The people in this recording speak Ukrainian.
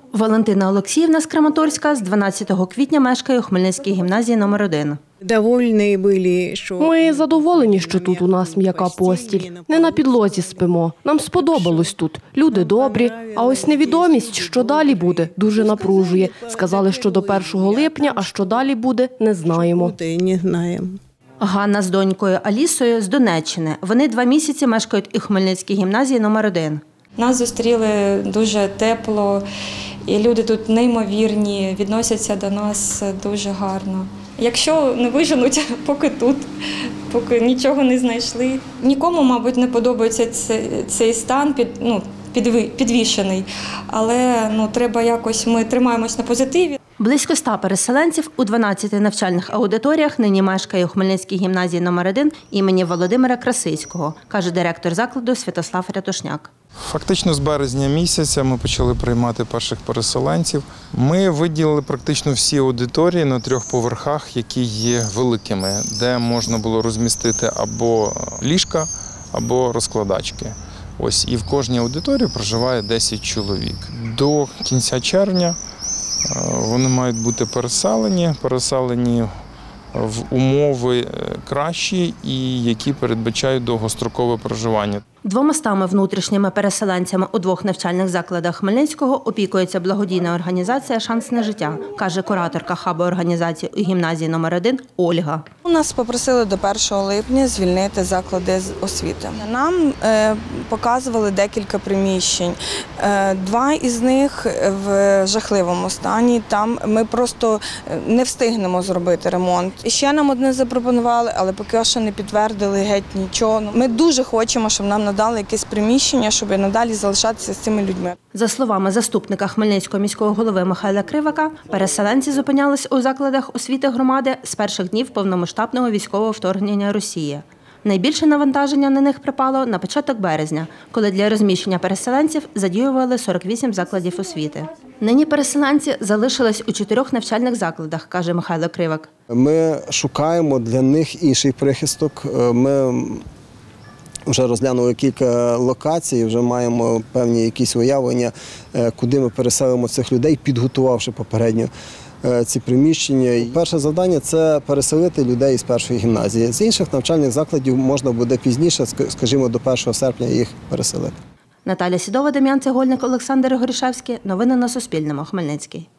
Валентина Олексіївна з Краматорська з 12 квітня мешкає у Хмельницькій гімназії номер 1. Ми задоволені, що тут у нас м'яка постіль. Не на підлозі спимо. Нам сподобалось тут. Люди добрі. А ось невідомість, що далі буде, дуже напружує. Сказали, що до 1 липня, а що далі буде, не знаємо. Ганна з донькою Алісою з Донеччини. Вони 2 місяці мешкають у Хмельницькій гімназії номер 1. Нас зустріли дуже тепло, і люди тут неймовірні, відносяться до нас дуже гарно. Якщо не виженуть, поки тут, поки нічого не знайшли. Нікому, мабуть, не подобається цей стан підвішений, але треба якось, ми тримаємось на позитиві. Близько 100 переселенців у 12 навчальних аудиторіях нині мешкає у Хмельницькій гімназії номер 1 імені Володимира Красицького, каже директор закладу Святослав Рятушняк. Фактично з березня місяця ми почали приймати перших переселенців. Ми виділили практично всі аудиторії на 3 поверхах, які є великими, де можна було розмістити або ліжка, або розкладачки. І в кожній аудиторії проживає 10 чоловік. До кінця червня вони мають бути переселені в умови кращі і які передбачають довгострокове проживання. 200 внутрішніми переселенцями у 2 навчальних закладах Хмельницького опікується благодійна організація «Шанс на життя», каже кураторка хабу організації у гімназії номер 1 Ольга. Нас попросили до 1 липня звільнити заклади з освіти. Нам показували декілька приміщень. 2 із них в жахливому стані. Там ми просто не встигнемо зробити ремонт. І ще нам одне запропонували, але поки що не підтвердили геть нічого. Ми дуже хочемо, щоб нам надали якесь приміщення, щоб надалі залишатися з цими людьми. За словами заступника Хмельницького міського голови Михайла Кривака, переселенці зупинялись у закладах освіти громади з перших днів повномасштабного військового вторгнення Росії. Найбільше навантаження на них припало на початок березня, коли для розміщення переселенців задіювали 48 закладів освіти. Нині переселенці залишились у 4 навчальних закладах, каже Михайло Кривак. Ми шукаємо для них інший прихисток. Ми вже розглянули кілька локацій, вже маємо певні якісь уявлення, куди ми переселимо цих людей, підготувавши попередньо ці приміщення. Перше завдання – це переселити людей з першої гімназії. З інших навчальних закладів можна буде пізніше, скажімо, до 1 серпня їх переселити. Наталя Сідова, Дем'ян Цегольник, Олександр Горішевський. Новини на Суспільному. Хмельницький.